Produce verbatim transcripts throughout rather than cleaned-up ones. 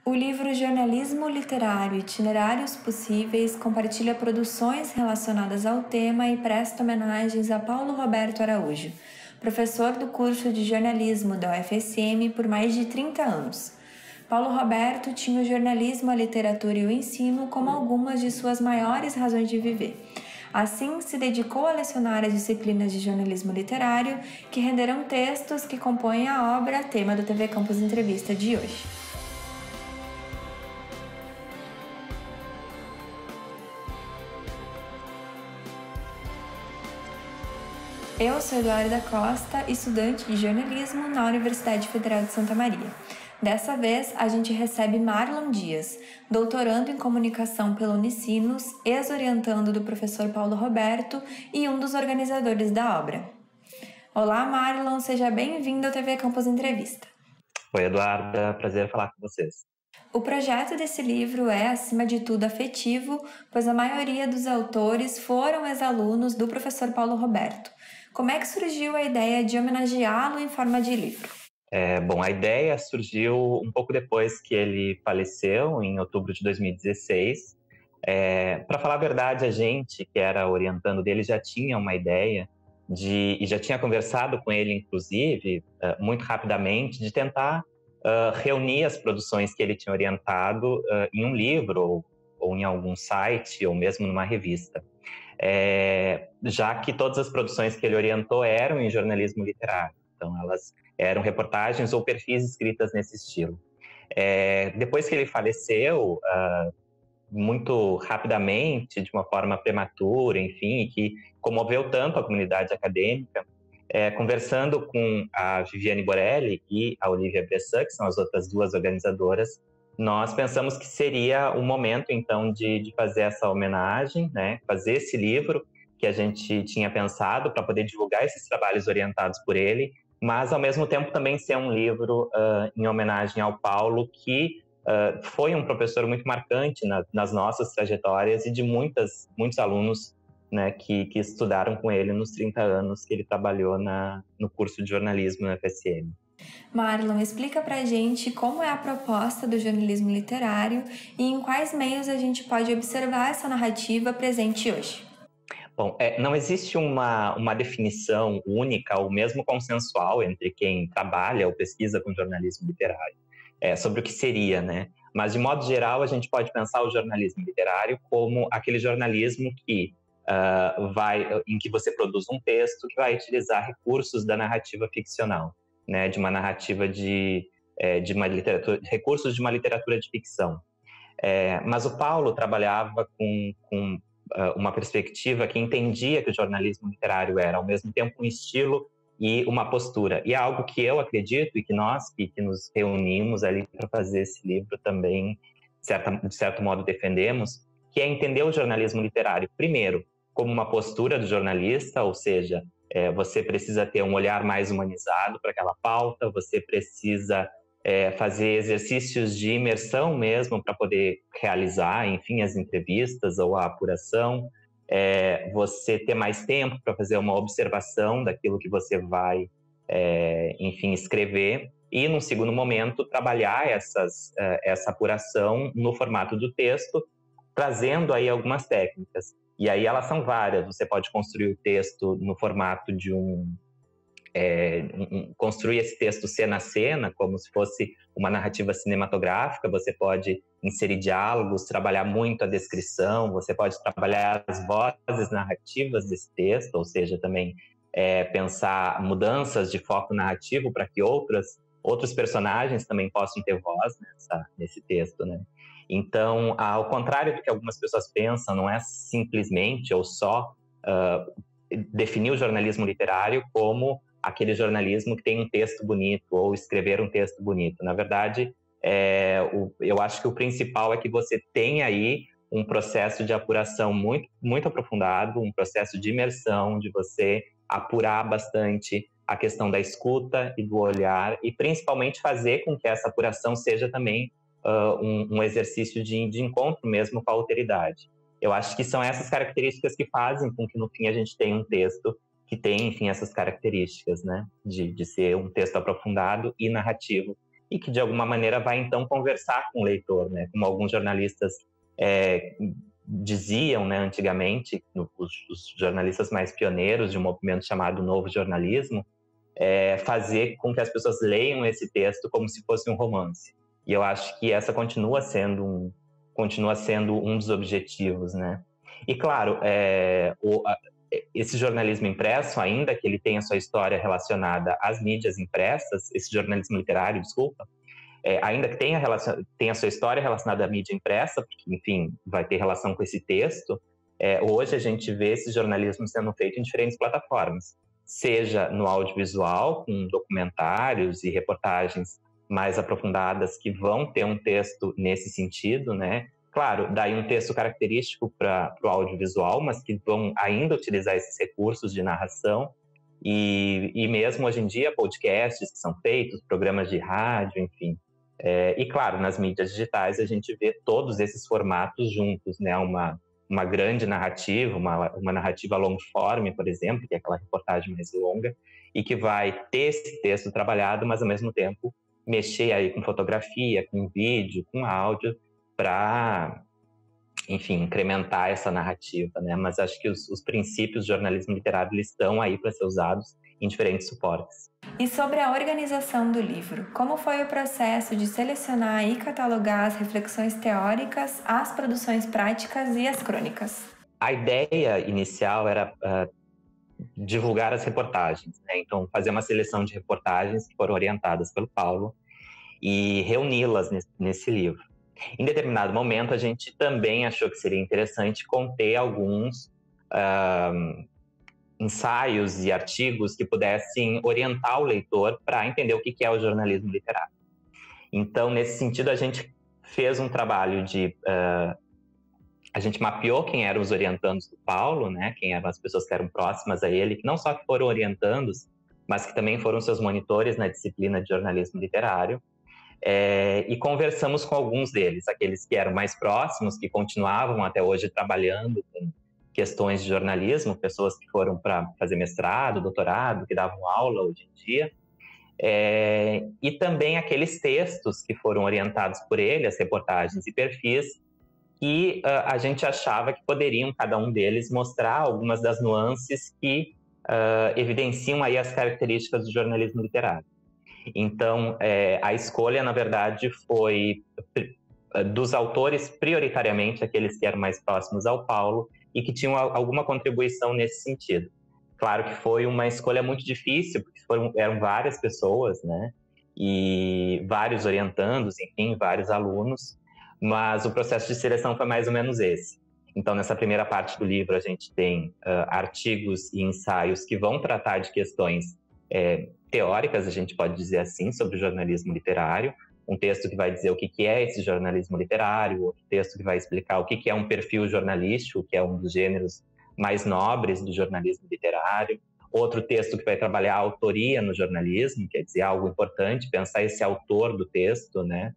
O livro Jornalismo Literário: Itinerários Possíveis compartilha produções relacionadas ao tema e presta homenagens a Paulo Roberto Araújo, professor do curso de jornalismo da U F S M por mais de trinta anos. Paulo Roberto tinha o jornalismo, a literatura e o ensino como algumas de suas maiores razões de viver. Assim, se dedicou a lecionar as disciplinas de jornalismo literário, que renderam textos que compõem a obra tema do T V Campus Entrevista de hoje. Eu sou Eduarda Costa, estudante de jornalismo na Universidade Federal de Santa Maria. Dessa vez, a gente recebe Marlon Dias, doutorando em comunicação pela Unicinos, ex-orientando do professor Paulo Roberto e um dos organizadores da obra. Olá, Marlon, seja bem-vindo ao T V Campus Entrevista. Oi, Eduarda, prazer falar com vocês. O projeto desse livro é, acima de tudo, afetivo, pois a maioria dos autores foram ex-alunos do professor Paulo Roberto. Como é que surgiu a ideia de homenageá-lo em forma de livro? É, bom, a ideia surgiu um pouco depois que ele faleceu, em outubro de dois mil e dezesseis. É, para falar a verdade, a gente, que era orientando dele, já tinha uma ideia de, e já tinha conversado com ele, inclusive, uh, muito rapidamente, de tentar uh, reunir as produções que ele tinha orientado uh, em um livro, ou, ou em algum site, ou mesmo numa revista. É, já que todas as produções que ele orientou eram em jornalismo literário. Então, elas eram reportagens ou perfis escritas nesse estilo. É, depois que ele faleceu, uh, muito rapidamente, de uma forma prematura, enfim, e que comoveu tanto a comunidade acadêmica, é, conversando com a Viviane Borelli e a Olivia Bressan, que são as outras duas organizadoras, nós pensamos que seria o momento, então, de, de fazer essa homenagem, né, fazer esse livro que a gente tinha pensado para poder divulgar esses trabalhos orientados por ele, mas, ao mesmo tempo, também ser um livro uh, em homenagem ao Paulo, que uh, foi um professor muito marcante na, nas nossas trajetórias e de muitas, muitos alunos, né, que, que estudaram com ele nos trinta anos que ele trabalhou na, no curso de jornalismo na U F S M. Marlon, explica pra gente como é a proposta do jornalismo literário e em quais meios a gente pode observar essa narrativa presente hoje. Bom, é, não existe uma, uma definição única ou mesmo consensual entre quem trabalha ou pesquisa com jornalismo literário é, sobre o que seria, né? Mas, de modo geral, a gente pode pensar o jornalismo literário como aquele jornalismo que uh, vai, em que você produz um texto que vai utilizar recursos da narrativa ficcional, né? De uma narrativa de, é, de uma literatura, recursos de uma literatura de ficção. É, mas o Paulo trabalhava com, com uma perspectiva que entendia que o jornalismo literário era, ao mesmo tempo, um estilo e uma postura. E é algo que eu acredito e que nós, que, que nos reunimos ali para fazer esse livro também, de, certa, de certo modo, defendemos, que é entender o jornalismo literário, primeiro, como uma postura do jornalista, ou seja, é, você precisa ter um olhar mais humanizado para aquela pauta, você precisa É, fazer exercícios de imersão mesmo para poder realizar, enfim, as entrevistas ou a apuração, é, você ter mais tempo para fazer uma observação daquilo que você vai, é, enfim, escrever e, num segundo momento, trabalhar essas, essa apuração no formato do texto, trazendo aí algumas técnicas. E aí elas são várias, você pode construir o texto no formato de um É, um, construir esse texto cena a cena, como se fosse uma narrativa cinematográfica. Você pode inserir diálogos, trabalhar muito a descrição, você pode trabalhar as vozes narrativas desse texto, ou seja, também é, pensar mudanças de foco narrativo para que outras, outros personagens também possam ter voz nessa, nesse texto, né? Então, ao contrário do que algumas pessoas pensam, não é simplesmente ou só uh, definir o jornalismo literário como aquele jornalismo que tem um texto bonito ou escrever um texto bonito. Na verdade, é, o, eu acho que o principal é que você tem aí um processo de apuração muito, muito aprofundado, um processo de imersão, de você apurar bastante a questão da escuta e do olhar e principalmente fazer com que essa apuração seja também uh, um, um exercício de, de encontro mesmo com a alteridade. Eu acho que são essas características que fazem com que no fim a gente tenha um texto que tem, enfim, essas características, né, de, de ser um texto aprofundado e narrativo, e que de alguma maneira vai então conversar com o leitor, né? Como alguns jornalistas é, diziam, né, antigamente, os, os jornalistas mais pioneiros de um movimento chamado Novo Jornalismo, é, fazer com que as pessoas leiam esse texto como se fosse um romance. E eu acho que essa continua sendo um, continua sendo um dos objetivos, né? E claro, é, o, a, esse jornalismo impresso, ainda que ele tenha sua história relacionada às mídias impressas, esse jornalismo literário, desculpa, é, ainda que tenha, relacion, tenha sua história relacionada à mídia impressa, porque, enfim, vai ter relação com esse texto, é, hoje a gente vê esse jornalismo sendo feito em diferentes plataformas, seja no audiovisual, com documentários e reportagens mais aprofundadas que vão ter um texto nesse sentido, né? Claro, daí um texto característico para o audiovisual, mas que vão ainda utilizar esses recursos de narração. E, e mesmo hoje em dia, podcasts que são feitos, programas de rádio, enfim. É, e claro, nas mídias digitais a gente vê todos esses formatos juntos, né? Uma, uma grande narrativa, uma, uma narrativa long form, por exemplo, que é aquela reportagem mais longa, e que vai ter esse texto trabalhado, mas ao mesmo tempo mexer aí com fotografia, com vídeo, com áudio, para, enfim, incrementar essa narrativa, né? Mas acho que os, os princípios do jornalismo literário eles estão aí para ser usados em diferentes suportes. E sobre a organização do livro, como foi o processo de selecionar e catalogar as reflexões teóricas, as produções práticas e as crônicas? A ideia inicial era uh, divulgar as reportagens, né? Então, fazer uma seleção de reportagens que foram orientadas pelo Paulo e reuni-las nesse, nesse livro. Em determinado momento, a gente também achou que seria interessante conter alguns uh, ensaios e artigos que pudessem orientar o leitor para entender o que é o jornalismo literário. Então, nesse sentido, a gente fez um trabalho de... Uh, a gente mapeou quem eram os orientandos do Paulo, né? Quem eram as pessoas que eram próximas a ele, que não só que foram orientandos, mas que também foram seus monitores na disciplina de jornalismo literário. É, e conversamos com alguns deles, aqueles que eram mais próximos, que continuavam até hoje trabalhando com questões de jornalismo, pessoas que foram para fazer mestrado, doutorado, que davam aula hoje em dia, é, e também aqueles textos que foram orientados por ele, as reportagens e perfis, que uh, a gente achava que poderiam, cada um deles, mostrar algumas das nuances que uh, evidenciam aí as características do jornalismo literário. Então, é, a escolha, na verdade, foi dos autores, prioritariamente aqueles que eram mais próximos ao Paulo e que tinham alguma contribuição nesse sentido. Claro que foi uma escolha muito difícil, porque foram, eram várias pessoas, né? E vários orientandos, enfim, vários alunos, mas o processo de seleção foi mais ou menos esse. Então, nessa primeira parte do livro, a gente tem uh, artigos e ensaios que vão tratar de questões é, teóricas, a gente pode dizer assim, sobre o jornalismo literário. Um texto que vai dizer o que é esse jornalismo literário, outro texto que vai explicar o que é um perfil jornalístico, que é um dos gêneros mais nobres do jornalismo literário. Outro texto que vai trabalhar a autoria no jornalismo, quer dizer, algo importante, pensar esse autor do texto, né?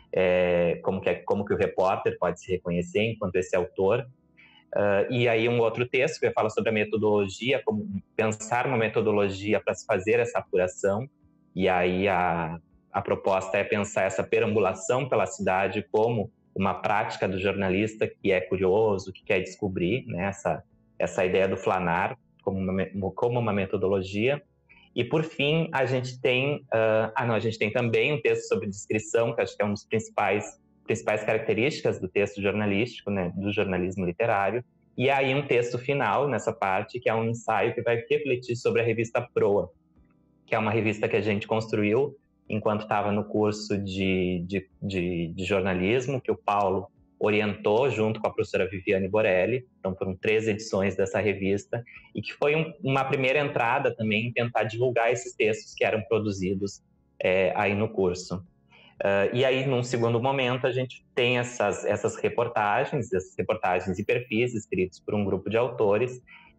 É, como, que é, como que o repórter pode se reconhecer enquanto esse autor. Uh, e aí um outro texto que fala sobre a metodologia, como pensar uma metodologia para se fazer essa apuração, e aí a, a proposta é pensar essa perambulação pela cidade como uma prática do jornalista que é curioso, que quer descobrir, né, essa, essa ideia do flanar como uma, como uma metodologia. E por fim, a gente tem, uh, ah não, a gente tem também um texto sobre descrição, que acho que é um dos principais principais características do texto jornalístico, né, do jornalismo literário, e aí um texto final nessa parte, que é um ensaio que vai refletir sobre a revista Proa, que é uma revista que a gente construiu enquanto estava no curso de, de, de, de jornalismo, que o Paulo orientou junto com a professora Viviane Borelli. Então foram três edições dessa revista, e que foi um, uma primeira entrada também em tentar divulgar esses textos que eram produzidos é, aí no curso. Uh, e aí, num segundo momento, a gente tem essas, essas reportagens, essas reportagens e perfis escritos por um grupo de autores,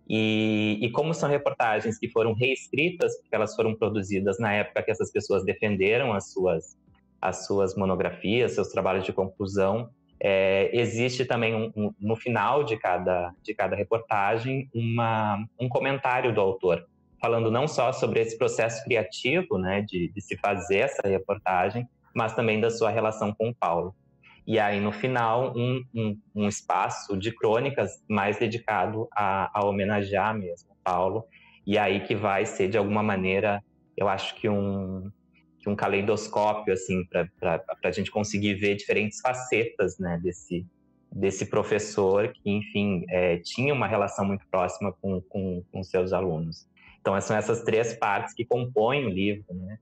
e, e como são reportagens que foram reescritas, porque elas foram produzidas na época que essas pessoas defenderam as suas, as suas monografias, seus trabalhos de conclusão, é, existe também, um, um, no final de cada, de cada reportagem, uma, um comentário do autor, falando não só sobre esse processo criativo, né, de, de se fazer essa reportagem, mas também da sua relação com o Paulo. E aí, no final, um, um, um espaço de crônicas mais dedicado a, a homenagear mesmo o Paulo. E aí que vai ser, de alguma maneira, eu acho que um, que um caleidoscópio, assim, para a gente conseguir ver diferentes facetas, né, desse, desse professor que, enfim, é, tinha uma relação muito próxima com, com, com seus alunos. Então, são essas três partes que compõem o livro, né?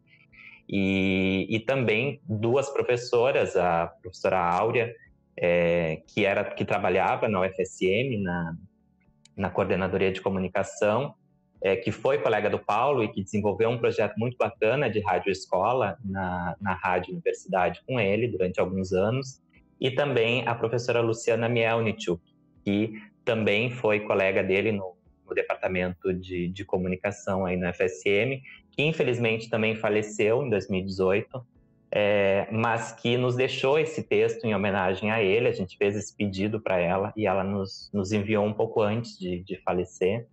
E, e também duas professoras, a professora Áurea, é, que, era, que trabalhava na U F S M, na, na Coordenadoria de Comunicação, é, que foi colega do Paulo e que desenvolveu um projeto muito bacana de rádio-escola na, na Rádio Universidade com ele durante alguns anos, e também a professora Luciana Mielnichuk, que também foi colega dele no, no Departamento de, de Comunicação aí na U F S M, que infelizmente também faleceu em dois mil e dezoito, é, mas que nos deixou esse texto em homenagem a ele. A gente fez esse pedido para ela e ela nos, nos enviou um pouco antes de, de falecer.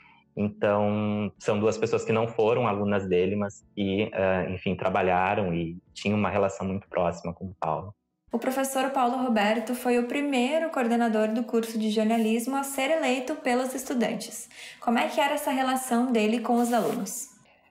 Então, são duas pessoas que não foram alunas dele, mas que, uh, enfim, trabalharam e tinham uma relação muito próxima com o Paulo. O professor Paulo Roberto foi o primeiro coordenador do curso de jornalismo a ser eleito pelos estudantes. Como é que era essa relação dele com os alunos?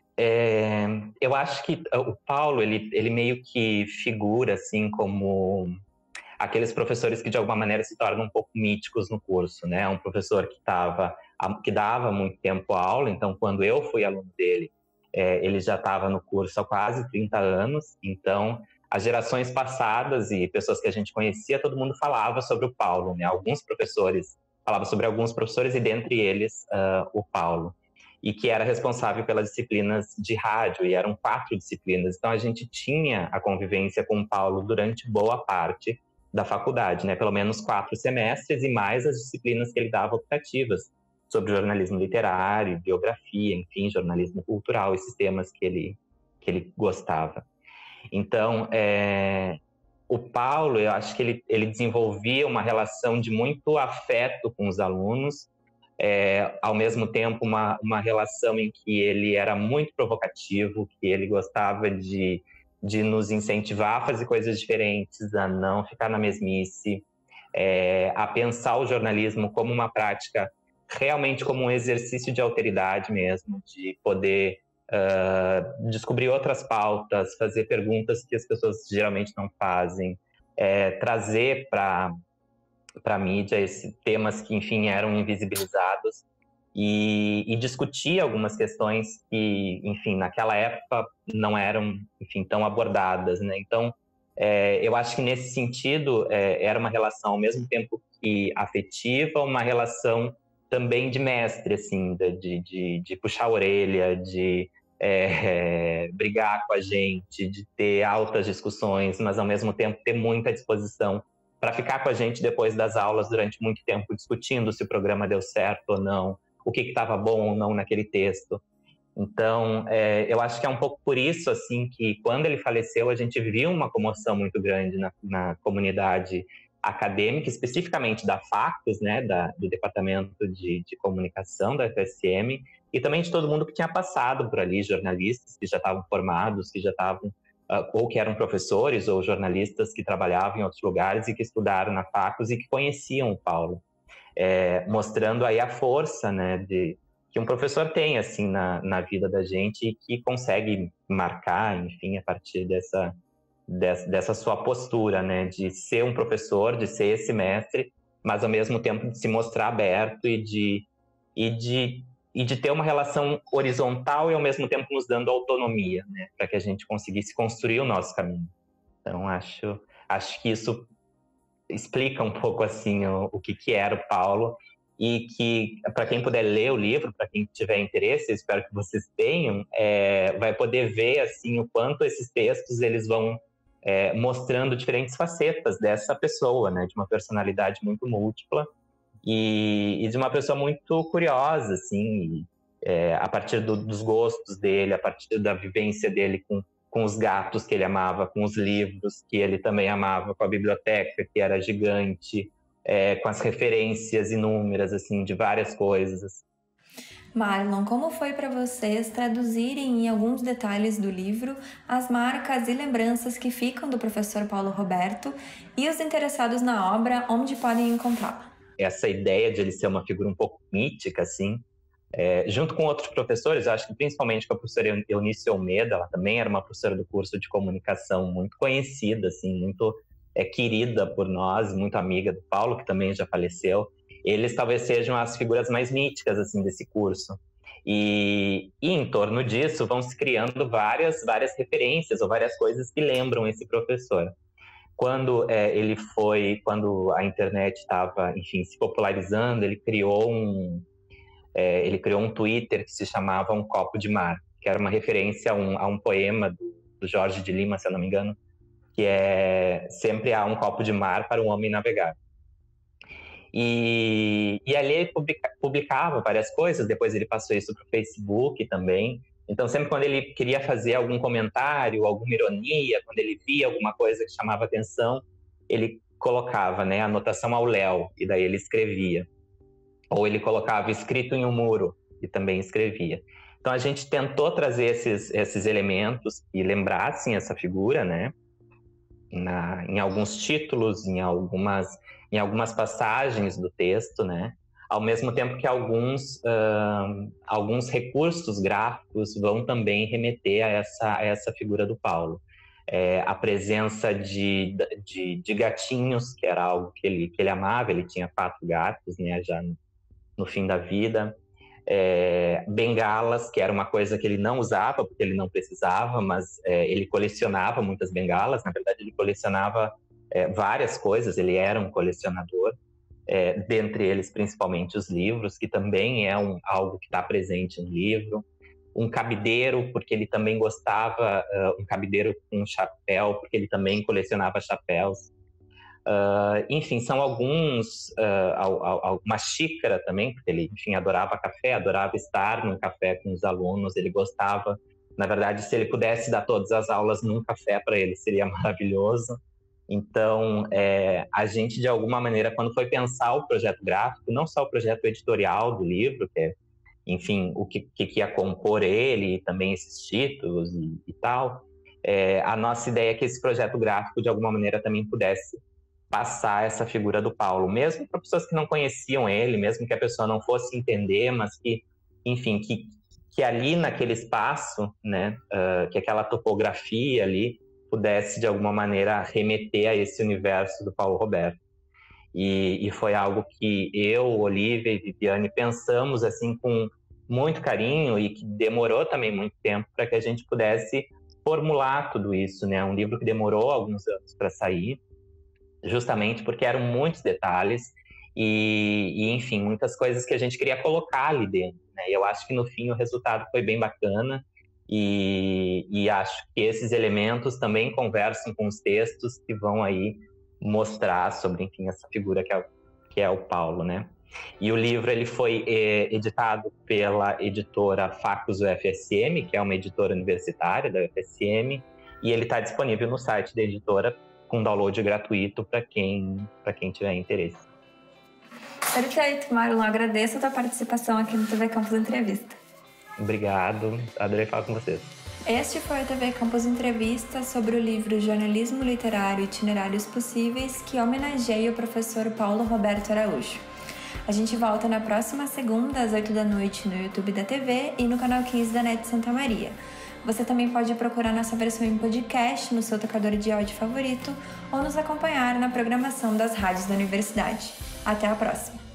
É, eu acho que o Paulo, ele, ele meio que figura, assim, como aqueles professores que, de alguma maneira, se tornam um pouco míticos no curso, né? Um professor que, tava, que dava muito tempo aula, então, quando eu fui aluno dele, é, ele já estava no curso há quase trinta anos, então, as gerações passadas e pessoas que a gente conhecia, todo mundo falava sobre o Paulo, né? Alguns professores falavam sobre alguns professores e, dentre eles, uh, o Paulo, e que era responsável pelas disciplinas de rádio, e eram quatro disciplinas. Então, a gente tinha a convivência com o Paulo durante boa parte da faculdade, né? Pelo menos quatro semestres, e mais as disciplinas que ele dava optativas, sobre jornalismo literário, biografia, enfim, jornalismo cultural, esses temas que ele, que ele gostava. Então, é, o Paulo, eu acho que ele, ele desenvolvia uma relação de muito afeto com os alunos, É, ao mesmo tempo uma, uma relação em que ele era muito provocativo, que ele gostava de, de nos incentivar a fazer coisas diferentes, a não ficar na mesmice, é, a pensar o jornalismo como uma prática, realmente como um exercício de alteridade mesmo, de poder uh, descobrir outras pautas, fazer perguntas que as pessoas geralmente não fazem, é, trazer para para a mídia, esses temas que, enfim, eram invisibilizados, e, e discutir algumas questões que, enfim, naquela época não eram, enfim, tão abordadas, né? Então, é, eu acho que nesse sentido é, era uma relação, ao mesmo tempo que afetiva, uma relação também de mestre, assim, de, de, de puxar a orelha, de é, brigar com a gente, de ter altas discussões, mas ao mesmo tempo ter muita disposição para ficar com a gente depois das aulas durante muito tempo, discutindo se o programa deu certo ou não, o que estava bom ou não naquele texto. Então, é, eu acho que é um pouco por isso, assim, que quando ele faleceu, a gente viu uma comoção muito grande na, na comunidade acadêmica, especificamente da Factus, né, da, do Departamento de, de Comunicação da U F S M, e também de todo mundo que tinha passado por ali, jornalistas que já estavam formados, que já estavam ou que eram professores ou jornalistas que trabalhavam em outros lugares e que estudaram na Factus e que conheciam o Paulo, é, mostrando aí a força, né, de, que um professor tem assim, na, na vida da gente e que consegue marcar, enfim, a partir dessa, dessa, dessa sua postura, né, de ser um professor, de ser esse mestre, mas ao mesmo tempo de se mostrar aberto e de, e de e de ter uma relação horizontal e ao mesmo tempo nos dando autonomia, né, para que a gente conseguisse construir o nosso caminho. Então, acho, acho que isso explica um pouco assim o, o que, que era o Paulo, e que, para quem puder ler o livro, para quem tiver interesse, eu espero que vocês tenham, é, vai poder ver assim, o quanto esses textos eles vão é, mostrando diferentes facetas dessa pessoa, né, de uma personalidade muito múltipla, E, e de uma pessoa muito curiosa, assim, é, a partir do, dos gostos dele, a partir da vivência dele com, com os gatos que ele amava, com os livros que ele também amava, com a biblioteca que era gigante, é, com as referências inúmeras, assim, de várias coisas. Marlon, como foi para vocês traduzirem em alguns detalhes do livro as marcas e lembranças que ficam do professor Paulo Roberto e os interessados na obra, onde podem encontrá-la? Essa ideia de ele ser uma figura um pouco mítica, assim, é, junto com outros professores, acho que principalmente com a professora Eunice Almeida, ela também era uma professora do curso de comunicação muito conhecida, assim, muito é, querida por nós, muito amiga do Paulo, que também já faleceu. Eles talvez sejam as figuras mais míticas assim desse curso. E, e em torno disso vão se criando várias, várias referências ou várias coisas que lembram esse professor. Quando é, ele foi, quando a internet estava, enfim, se popularizando, ele criou um, é, ele criou um Twitter que se chamava Um Copo de Mar, que era uma referência a um, a um poema do, do Jorge de Lima, se eu não me engano, que é sempre há um copo de mar para um homem navegar. E, e ali ele publica, publicava várias coisas, depois ele passou isso para o Facebook também. Então, sempre quando ele queria fazer algum comentário, alguma ironia, quando ele via alguma coisa que chamava atenção, ele colocava, né, anotação ao Léo, e daí ele escrevia. Ou ele colocava escrito em um muro, e também escrevia. Então, a gente tentou trazer esses, esses elementos que lembrassem essa figura, né, na, em alguns títulos, em algumas... em algumas passagens do texto, né? Ao mesmo tempo que alguns, uh, alguns recursos gráficos vão também remeter a essa, a essa figura do Paulo. É, a presença de, de, de gatinhos, que era algo que ele, que ele amava, ele tinha quatro gatos, né, já no, no fim da vida. É, bengalas, que era uma coisa que ele não usava, porque ele não precisava, mas é, ele colecionava muitas bengalas. Na verdade, ele colecionava É, várias coisas, ele era um colecionador, é, dentre eles principalmente os livros, que também é um, algo que está presente no livro. Um cabideiro, porque ele também gostava, uh, um cabideiro com um chapéu, porque ele também colecionava chapéus. Uh, enfim, são alguns, uh, uma xícara também, porque ele, enfim, adorava café, adorava estar num café com os alunos, ele gostava, na verdade, se ele pudesse dar todas as aulas num café para ele, seria maravilhoso. Então, é, a gente, de alguma maneira, quando foi pensar o projeto gráfico, não só o projeto editorial do livro, que é, enfim, o que, que ia compor ele, e também esses títulos e, e tal, é, a nossa ideia é que esse projeto gráfico, de alguma maneira, também pudesse passar essa figura do Paulo, mesmo para pessoas que não conheciam ele, mesmo que a pessoa não fosse entender, mas que, enfim, que, que ali naquele espaço, né, uh, que aquela topografia ali, pudesse, de alguma maneira, remeter a esse universo do Paulo Roberto. E, e foi algo que eu, Olivia e Viviane pensamos assim com muito carinho e que demorou também muito tempo para que a gente pudesse formular tudo isso, né? Um livro que demorou alguns anos para sair, justamente porque eram muitos detalhes e, e, enfim, muitas coisas que a gente queria colocar ali dentro, né? E eu acho que, no fim, o resultado foi bem bacana. E, e acho que esses elementos também conversam com os textos que vão aí mostrar sobre, enfim, essa figura que é, que é o Paulo, né? E o livro ele foi é, editado pela editora Facus U F S M, que é uma editora universitária da U F S M, e ele está disponível no site da editora com download gratuito para quem, para quem tiver interesse. Perfeito, Marlon. Agradeço a tua participação aqui no T V Campus Entrevista. Obrigado, adorei falar com vocês. Este foi a T V Campus Entrevista sobre o livro Jornalismo Literário Itinerários Possíveis, que homenageia o professor Paulo Roberto Araújo. A gente volta na próxima segunda, às oito da noite, no YouTube da T V e no canal quinze da NET Santa Maria. Você também pode procurar nossa versão em podcast no seu tocador de áudio favorito ou nos acompanhar na programação das rádios da universidade. Até a próxima!